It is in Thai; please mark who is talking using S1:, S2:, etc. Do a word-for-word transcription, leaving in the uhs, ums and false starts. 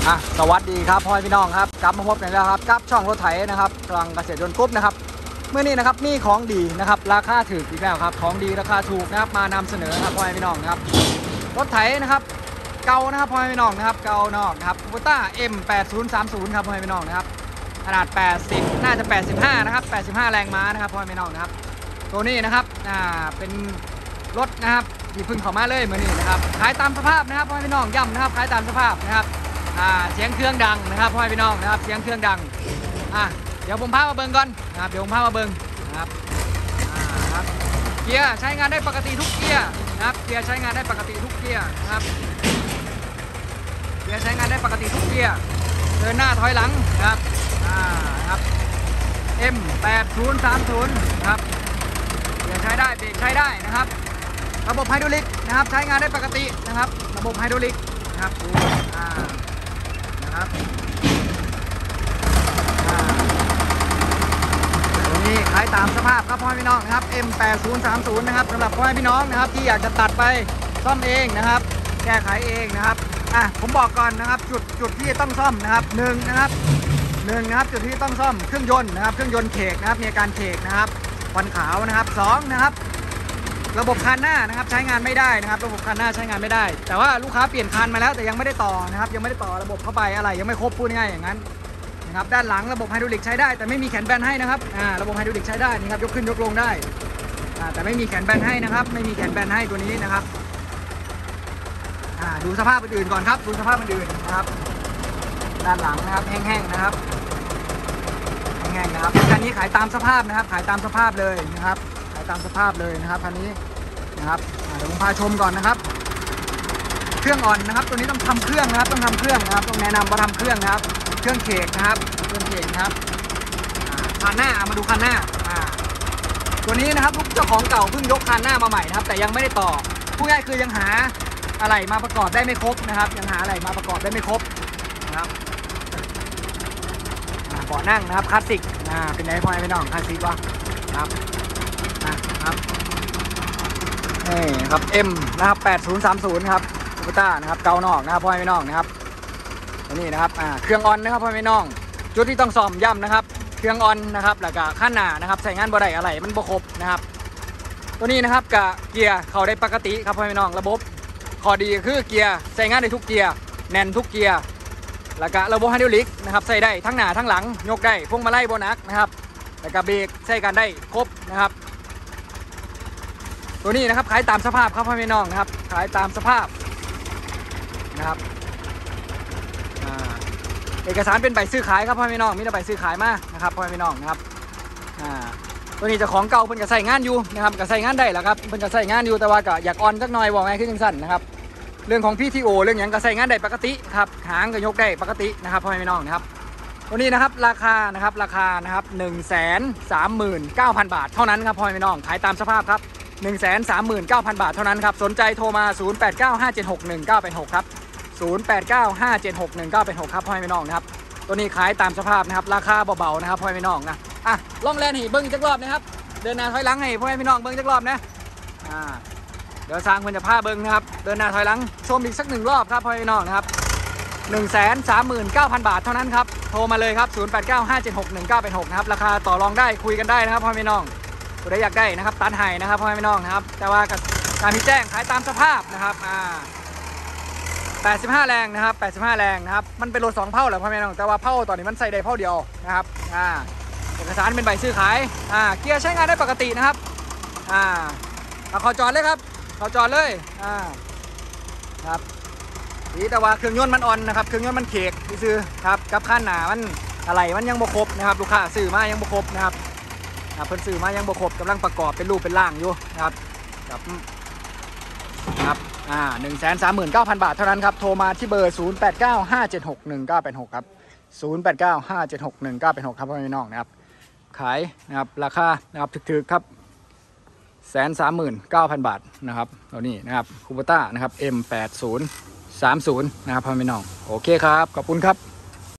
S1: อ่ะสวัสดีครับพ่อพี่น้องครับกลับมาพบกันแล้วครับกับช่องรถไถนะครับพลังเกษตรยนต์กรุ๊ปนะครับเมื่อนี้นะครับมีของดีนะครับราคาถูกอีกแล้วครับของดีราคาถูกนะครับมานำเสนอครับพ่อพี่น้องนะครับรถไถนะครับเก่านะครับพ่อพี่น้องนะครับเก่านอกนะครับคูต้า เอ็ม แปดศูนย์สามศูนย์ ครับพ่อพี่น้องนะครับขนาดแปดสิบน่าจะแปดสิบห้านะครับแปดสิบห้าแรงม้านะครับพ่อพี่น้องนะครับตัวนี้นะครับอ่าเป็นรถนะครับที่พึ่งเข้ามาเลยเมื่อนี้นะครับขายตามสภาพนะครับพ่อพี่น้องย้ำนะครับขายตามสภาพนะครับอ่าเสียงเครื่องดังนะครับพ่อพี่น้องนะครับเสียงเครื่องดังอ่ะเดี๋ยวผมพามาเบิ่งก่อนนะครับเดี๋ยวผมพามาเบิ่งนะครับอ่าครับเกียร์ใช้งานได้ปกติทุกเกียร์นะครับเกียร์ใช้งานได้ปกติทุกเกียร์นะครับเกียร์ใช้งานได้ปกติทุกเกียร์เดินหน้าถอยหลังนะครับอ่าครับ เอ็ม แปดศูนย์สามศูนย์ นะครับเกียร์ใช้ได้เบรกใช้ได้นะครับระบบไฮดรอลิกนะครับใช้งานได้ปกตินะครับระบบไฮดรอลิกนะครับอ่านะครับตัวนี้ขายตามสภาพครับพ่อพี่น้องนะครับ เอ็ม แปดศูนย์สามศูนย์ นะครับสำหรับพ่อพี่น้องนะครับที่อยากจะตัดไปซ่อมเองนะครับแก้ไขเองนะครับอ่ะผมบอกก่อนนะครับจุดจุดที่ต้องซ่อมนะครับหนึ่งนะครับหนึ่งนะครับจุดที่ต้องซ่อมเครื่องยนต์นะครับเครื่องยนต์เคกนะครับมีอาการเคกนะครับควันขาวนะครับสองนะครับระบบคันหน้านะครับใช้งานไม่ได้นะครับระบบคันหน้าใช้งานไม่ได้แต่ว่าลูกค้าเปลี่ยนคันมาแล้วแต่ยังไม่ได้ต่อนะครับยังไม่ได้ต่อระบบเข้าไปอะไรยังไม่ครบพูดง่ายอย่างนั้นนะครับด้านหลังระบบไฮดรอลิกใช้ได้แต่ไม่มีแขนแบนให้นะครับอ่าระบบไฮดรอลิกใช้ได้นะครับยกขึ้นยกลงได้อ่าแต่ไม่มีแขนแบนให้นะครับไม่มีแขนแบนให้ตัวนี้นะครับอ่าดูสภาพอื่นๆก่อนครับดูสภาพอื่นๆนะครับด้านหลังนะครับแห้งๆนะครับแห้งๆนะครับคันนี้ขายตามสภาพนะครับขายตามสภาพเลยนะครับขายตามสภาพเลยนะครับคันนี้นะครับเดี๋ยวผมพาชมก่อนนะครับเครื่องอ่อนนะครับตัวนี้ต้องทำเครื่องนะครับต้องทำเครื่องนะครับต้องแนะนำว่าทำเครื่องนะครับเครื่องเคกนะครับเครื่องเคกนะครับคันหน้ามาดูคันหน้าตัวนี้นะครับลูกเจ้าของเก่าเพิ่งยกคันหน้ามาใหม่นะครับแต่ยังไม่ได้ต่อพูดง่ายคือยังหาอะไรมาประกอบได้ไม่ครบนะครับยังหาอะไรมาประกอบได้ไม่ครบนะครับเบาะนั่งนะครับคลาสสิกอ่าเป็นไงพ่อพี่น้องคลาสสิกวะครับนะครับนี่ครับ M นะครับแปดศูนย์สามศูนย์ครับคูปต้านะครับเกานอกนะครับพ่อพี่น้องนะครับนี่นะครับอ่าเครื่องออนนะครับพ่อพี่น้องจุดที่ต้องซ่อมย่ำนะครับเครื่องออนนะครับแล้วก็ขั้นหน้านะครับใส่งานบ่ได้อะไรมันบ่ครบนะครับตัวนี้นะครับกับเกียร์เข้าได้ปกติครับพ่อพี่น้องระบบข้อดีคือเกียร์ใส่งานได้ทุกเกียร์แน่นทุกเกียร์แล้วก็ระบบไฮดรอลิกนะครับใส่ได้ทั้งหน้าทั้งหลังยกได้พวงมาลัยโบนัสนะครับแล้วก็เบรกใส่กันได้ครบนะครับตัวนี้นะครับขายตามสภาพครับพ่อพี่น้องนะครับขายตามสภาพนะครับเอกสารเป็นใบซื้อขายครับพ่อพี่น้องมีแต่ใบซื้อขายมานะครับพ่อพี่น้องนะครับตัวนี้จะของเก่าเพิ่นก็ใส่งานอยู่นะครับก็ใส่งานได้แหละครับเพิ่นก็ใส่งานอยู่แต่ว่าก็อยากออนสักหน่อยบอกไงขึ้นจังสั้นนะครับเรื่องของ พี ที โอ เรื่องอย่างก็ใส่งานได้ปกติครับหางก็ยกได้ปกตินะครับพ่อพี่น้องนะครับตัวนี้นะครับราคานะครับราคานะครับหนึ่งแสนสามหมื่นเก้าพันบาทเท่านั้นครับพ่อพี่น้องขายตามสภาพครับหนึ่งแสนสามหมื่นเก้าพันบาทเท่านั้นครับสนใจโทรมาศูนย์แปดเก้าห้าเจ็ดหกหนึ่งเก้าแปดหกครับศูนย์แปดเก้าห้าเจ็ดหกหนึ่งเก้าแปดหกครับพ่อพี่น้องนะครับตัวนี้ขายตามสภาพนะครับราคาเบาๆนะครับพ่อพี่น้องนะอ่ะล่องแลนให้เบิ้งจักรอบนะครับเดินหน้าถอยหลังให้พ่อพี่น้องเบิ้งจักรอบนะอ่าเดี๋ยวสร้างเพิ่นจะพาเบิ้งนะครับเดินหน้าถอยหลังชมอีกสักหนึ่งรอบครับพ่อพี่น้องนะครับหนึ่งแสนสามหมื่นเก้าพันบาทเท่านั้นครับโทรมาเลยครับศูนย์แปดเก้าห้าเจ็ดหกหนึ่งเก้าแปดหกนะครับราคาต่อรองได้คุยกันได้นะครับพ่อพี่น้องผู้ใดอยากได้นะครับตันไห้นะครับพ่อพี่น้องนะครับแต่ว่าการที่แจ้งขายตามสภาพนะครับอ่าแปดสิบห้าแรงนะครับแปดสิบห้าแรงนะครับมันเป็นรถสองเผ่าแหละพ่อพี่น้องแต่ว่าเผ่าตอนนี้มันใส่ได้เผ่าเดียวนะครับอ่าเอกสารเป็นใบซื้อขายอ่าเกียร์ใช้งานได้ปกตินะครับอ่าเอาขอจอดเลยครับขอจอดเลยอ่าครับดีแต่ว่าเครื่องยนต์มันอ่อนนะครับเครื่องยนต์มันเคกซื้อครับกับขั้นหนามันอะไรมันยังบ่ครบนะครับลูกค้าซื้อมายังบ่ครบนะครับเพิ่นซื้อมายังบ่ครบกำลังประกอบเป็นรูปเป็นร่างอยู่นะครับครับครับอ่าหนึ่งแสนสามหมื่นเก้าพันบาทเท่านั้นครับโทรมาที่เบอร์ศูนย์แปดเก้าห้าเจ็ดหกหนึ่งเก้าแปดหกครับศูนย์แปดเก้าห้าเจ็ดหกหนึ่งเก้าแปดหกครับพ่อพี่น้องนะครับขายนะครับราคานะครับถึกๆครับแสนสามหมื่นเก้าพันบาทนะครับตัวนี้นะครับคูปต้านะครับ เอ็ม แปดศูนย์สามศูนย์นะครับพ่อพี่น้องโอเคครับขอบคุณครับ